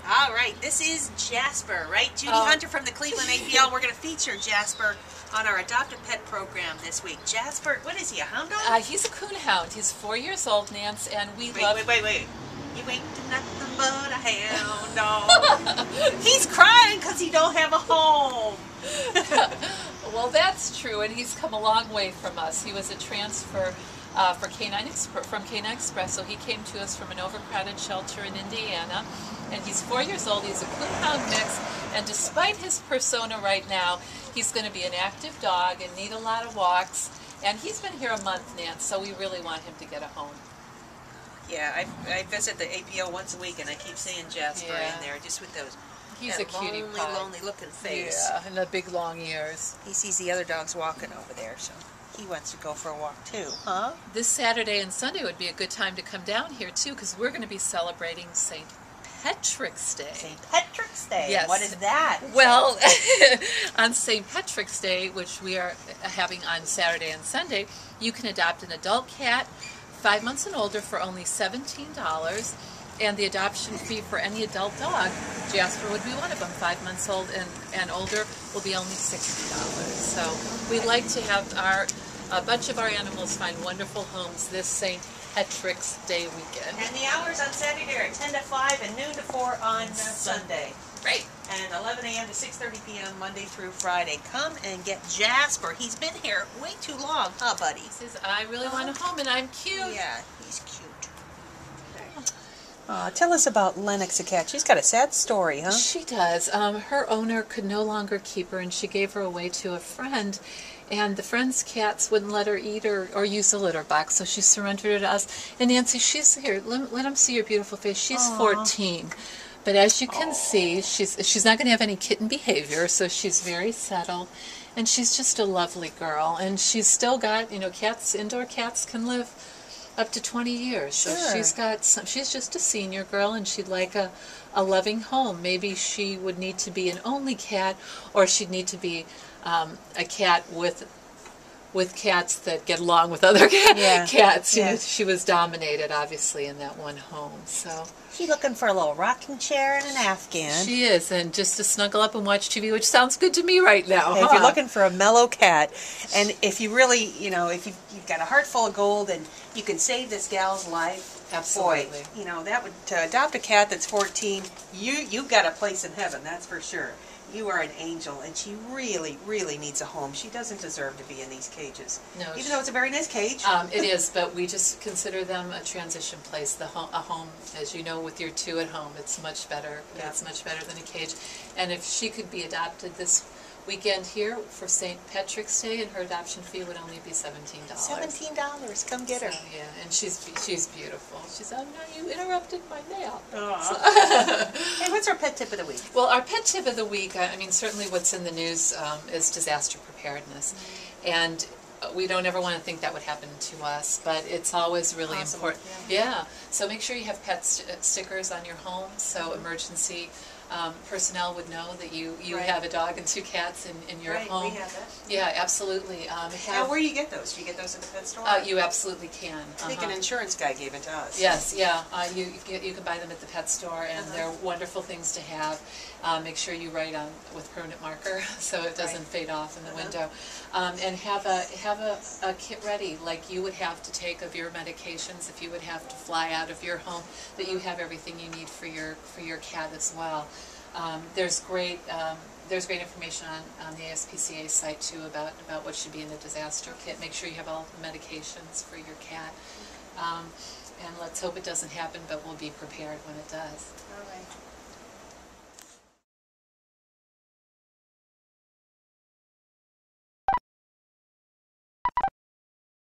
All right, this is Jasper, right? Judy Hunter from the Cleveland APL. We're going to feature Jasper on our Adopted Pet program this week. Jasper, what is he, a hound dog? He's a coonhound. He's 4 years old, Nance, and we love... Wait. You ain't nothing but a hound dog. He's crying because he don't have a home. Well, that's true, and he's come a long way from us. He was a transfer from Canine Express, so he came to us from an overcrowded shelter in Indiana, and he's 4 years old. He's a coonhound mix, and despite his persona right now, he's going to be an active dog and need a lot of walks, and he's been here a month, Nance, so we really want him to get a home. Yeah, I visit the APL once a week, and I keep seeing Jasper in there, just with those. He's a cutie pie. Lonely looking face. Yeah, and the big long ears. He sees the other dogs walking over there, so he wants to go for a walk too, huh? This Saturday and Sunday would be a good time to come down here too, because we're going to be celebrating St. Patrick's Day. St. Patrick's Day? Yes. What is that? Well, on St. Patrick's Day, which we are having on Saturday and Sunday, you can adopt an adult cat, 5 months and older, for only $17. And the adoption fee for any adult dog, Jasper would be one of them, 5 months old and older, will be only $60. So we'd like to have a bunch of our animals find wonderful homes this St. Patrick's Day weekend. And the hours on Saturday are 10 to 5 and noon to 4 on Sunday. Right. And 11 a.m. to 6:30 p.m. Monday through Friday. Come and get Jasper. He's been here way too long, huh, buddy? He says, I really want a home and I'm cute. Yeah, he's cute. Tell us about Lennox the cat. She's got a sad story, huh? She does. Her owner could no longer keep her, and she gave her away to a friend. And the friend's cats wouldn't let her eat or use the litter box, so she surrendered it to us. And Nancy, she's here. Let them see your beautiful face. She's 14. But as you can see, she's not going to have any kitten behavior, so she's very settled. And she's just a lovely girl. And she's still got, cats, indoor cats can live up to 20 years. So she's just a senior girl, and she'd like a loving home. Maybe she would need to be an only cat, or she'd need to be a cat with cats that get along with other cats. She was dominated, obviously, in that one home. So she's looking for a little rocking chair and an Afghan. She is, and just to snuggle up and watch TV, which sounds good to me right now. If you're looking for a mellow cat, and if you really, if you've got a heart full of gold and you can save this gal's life, absolutely. Boy, that would, to adopt a cat that's 14, you've got a place in heaven, that's for sure. You are an angel, and she really, really needs a home. She doesn't deserve to be in these cages. No, even though it's a very nice cage. It is, but we just consider them a transition place. A home, as you know, with your two at home, it's much better. Yeah. It's much better than a cage. And if she could be adopted this weekend here for St. Patrick's Day, and her adoption fee would only be $17. $17, come get her. Yeah, and she's beautiful. She's, oh no, you interrupted my nap. Hey, what's our pet tip of the week? Well, our pet tip of the week, I mean, certainly what's in the news is disaster preparedness. And we don't ever want to think that would happen to us, but it's always really important. Yeah, so make sure you have pet stickers on your home, so emergency personnel would know that you have a dog and two cats in your home. We have that. Yeah, absolutely. Now, where do you get those? Do you get those at the pet store? You absolutely can. I think an insurance guy gave it to us. Yes, yeah. You can buy them at the pet store, and they're wonderful things to have. Make sure you write on with permanent marker so it doesn't fade off in the window. And have a kit ready, like you would have to take of your medications if you would have to fly out of your home, that you have everything you need for your cat as well. There's great information on the ASPCA site too about what should be in the disaster kit. Make sure you have all the medications for your cat. And let's hope it doesn't happen, but we'll be prepared when it does. All right.